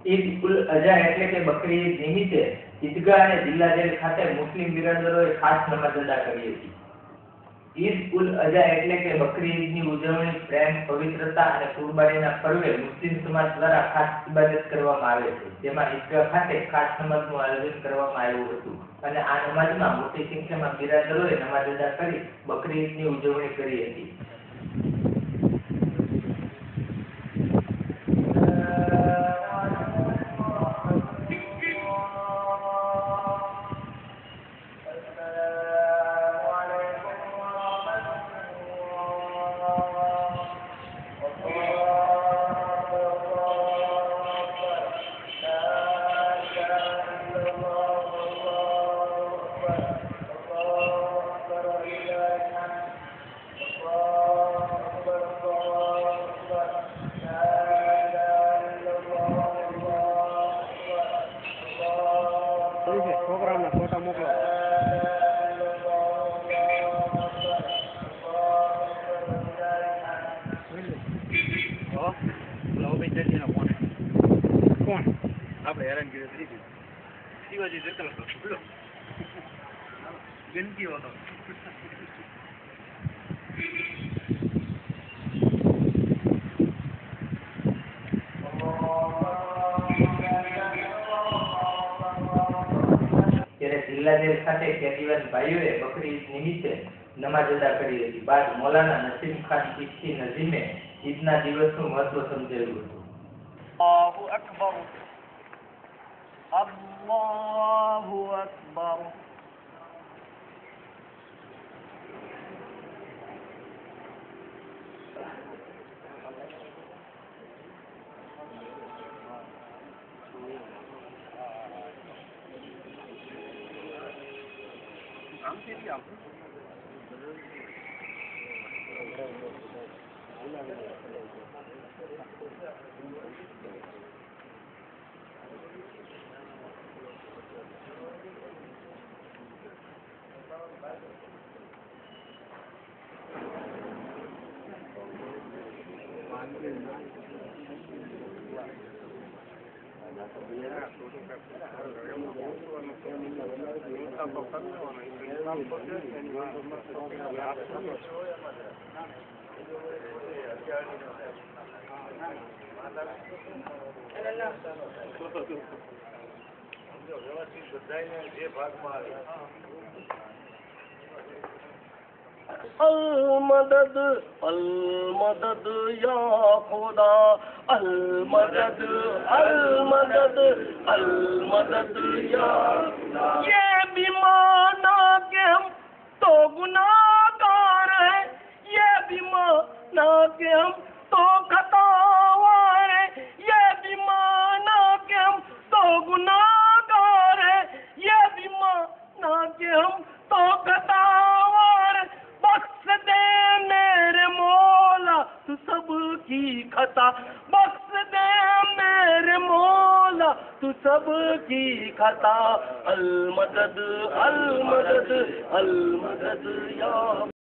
ઈદ ઉલ અઝા એટલે કે બકરી ઈદ નિમિત્તે ઈદગાહ અને જિલ્લા જેલ ખાતે મુસ્લિમ બિરાદરોએ ખાસ નમાઝ અદા કરી હતી. ઈદ ઉલ અઝા એટલે કે બકરી ઈદની ઉજવણી પ્રેમ, પવિત્રતા અને કુરબાનીના પર્વે મુસ્લિમ સમાજ દ્વારા ખાસ ઇબાદત કરવામાં આવે છે, જેમાં ઈદગાહ ખાતે ખાસ નમાઝનું આયોજન કરવામાં આવ્યું હતું અને આ નમાઝમાં મોટી સંખ્યામાં બિરાદરોએ નમાઝ અદા કરી બકરી ઈદની ઉજવણી કરી હતી. છોકરાઓના ફોટા મોકલો. કોણ આપણે હેરાનગીરી થઈ ગઈ. શિવાજી જતલ ગંદકી હતો. જિલ્લા જેલ ખાતે કેદીવાન ભાઈઓએ બકરી ઈદ નિમિત્તે નમાઝ અદા કરી હતી. બાદ મૌલાના નસીમ ખાન ચિશ્તી નજીમે ઈદના દિવસનું મહત્વ સમજાવ્યું હતું. અલ્લાહુ અકબર, અલ્લાહુ અકબર. المدد المدد یا خدا المدد المدد المدد یا یہ بھی مانا کہ ہم تو گناہگار ہیں یہ بھی مانا کہ ہم تو خطاوار ہیں یہ بھی مانا کہ ہم تو گناہگار ہیں یہ بھی مانا کہ ہم تو خطاوار ہیں بخش دے میرے مولا تو سب کی خطا بخش دے میرے مولا تو سب کی خطا المدد المدد المدد یا